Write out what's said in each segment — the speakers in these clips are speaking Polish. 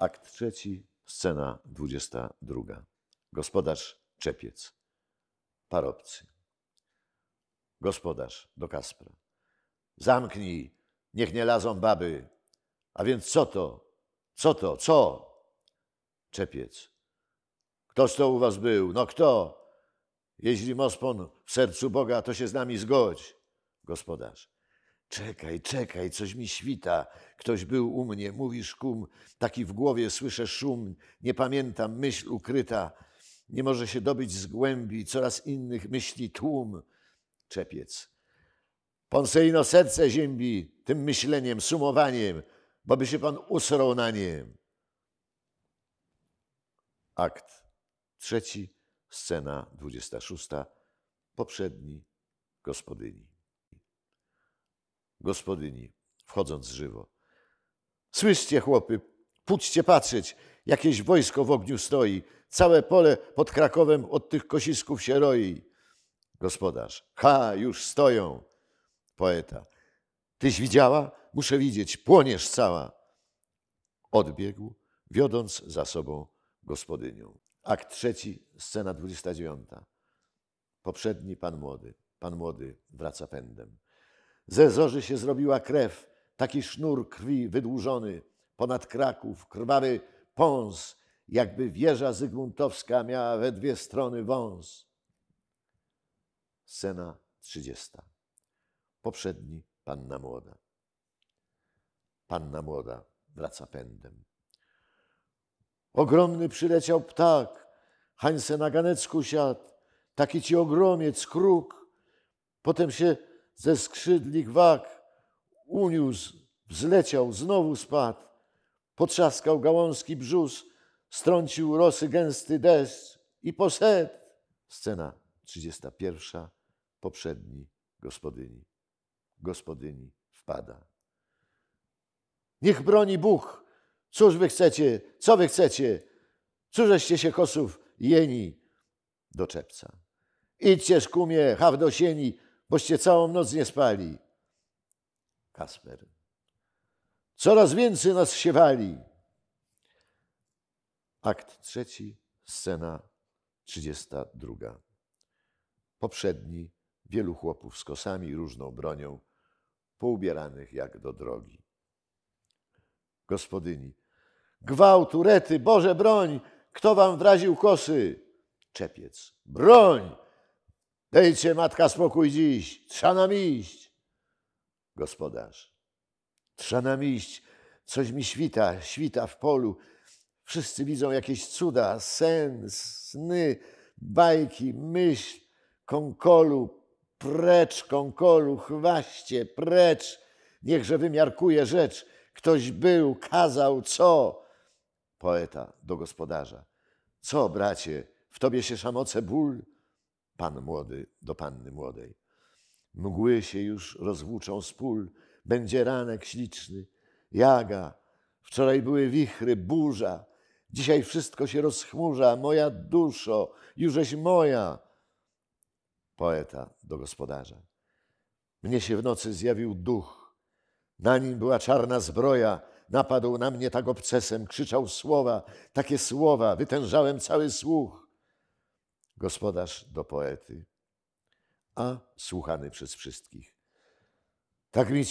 Akt trzeci, scena 22. Gospodarz Czepiec. Parobcy. Gospodarz do Kaspra. Zamknij, niech nie lazą baby. A więc co to? Co to? Co? Czepiec. Ktoż to u was był? No kto? Jeśli Mospon w sercu Boga, to się z nami zgodź. Gospodarz. Czekaj, coś mi świta. Ktoś był u mnie, mówisz kum, taki w głowie słyszę szum, nie pamiętam, myśl ukryta, nie może się dobyć z głębi, coraz innych myśli tłum. Czepiec. Ponseino serce ziębi tym myśleniem, sumowaniem, bo by się pan usrał na niem. Akt trzeci, scena 26. Poprzedni gospodyni. Gospodyni, wchodząc żywo. Słyszcie, chłopy, pójdźcie patrzeć, jakieś wojsko w ogniu stoi. Całe pole pod Krakowem od tych kosisków się roi. Gospodarz. Ha, już stoją. Poeta. Tyś widziała? Muszę widzieć, płoniesz cała. Odbiegł, wiodąc za sobą gospodynią. Akt trzeci, scena 29. Poprzedni pan młody. Pan młody wraca pędem. Ze zorzy się zrobiła krew, taki sznur krwi wydłużony, ponad Kraków, krwawy pąs, jakby wieża zygmuntowska miała we dwie strony wąs. Scena 30. Poprzedni panna młoda. Panna młoda wraca pędem. Ogromny przyleciał ptak, hań se na ganecku siadł, taki ci ogromiec, kruk, potem się ze skrzydlik wak uniósł, wzleciał, znowu spadł, potrzaskał gałązki brzus, strącił rosy gęsty deszcz i poszedł. Scena 31. Poprzedni gospodyni. Gospodyni wpada. Niech broni Bóg! Cóż wy chcecie? Co wy chcecie? Cóżeście się kosów jeni? Do Czepca. Idźcie, szkumie, haw do sieni, boście całą noc nie spali. Kasper. Coraz więcej nas siewali. Akt trzeci, scena 32. Poprzedni wielu chłopów z kosami i różną bronią, poubieranych jak do drogi. Gospodyni. Gwałt, urety, Boże broń! Kto wam wraził kosy? Czepiec. Broń! Dejcie, matka, spokój dziś, trza nam iść. Gospodarz. Trza nam iść, coś mi świta w polu. Wszyscy widzą jakieś cuda, sen, sny, bajki, myśl, konkolu, precz konkolu, chwaście, precz. Niechże wymiarkuje rzecz. Ktoś był, kazał, co? Poeta do gospodarza. Co, bracie, w tobie się szamoce ból? Pan młody do panny młodej. Mgły się już rozwłóczą z pól, będzie ranek śliczny, jaga. Wczoraj były wichry, burza, dzisiaj wszystko się rozchmurza. Moja duszo, jużeś moja. Poeta do gospodarza. Mnie się w nocy zjawił duch. Na nim była czarna zbroja. Napadł na mnie tak obcesem, krzyczał słowa, takie słowa, wytężałem cały słuch. Gospodarz do poety, a słuchany przez wszystkich. Tak mi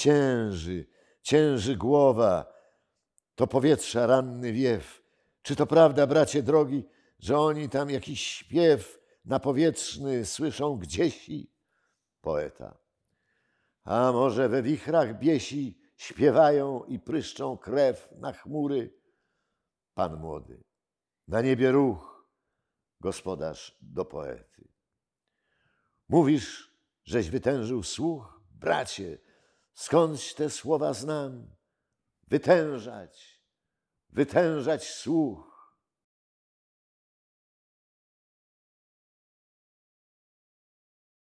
cięży głowa, to powietrza ranny wiew. Czy to prawda, bracie drogi, że oni tam jakiś śpiew napowietrzny słyszą gdziesi? Poeta. A może we wichrach biesi śpiewają i pryszczą krew na chmury? Pan młody. Na niebie ruch. Gospodarz do poety. Mówisz, żeś wytężył słuch? Bracie, skądś te słowa znam? Wytężać słuch.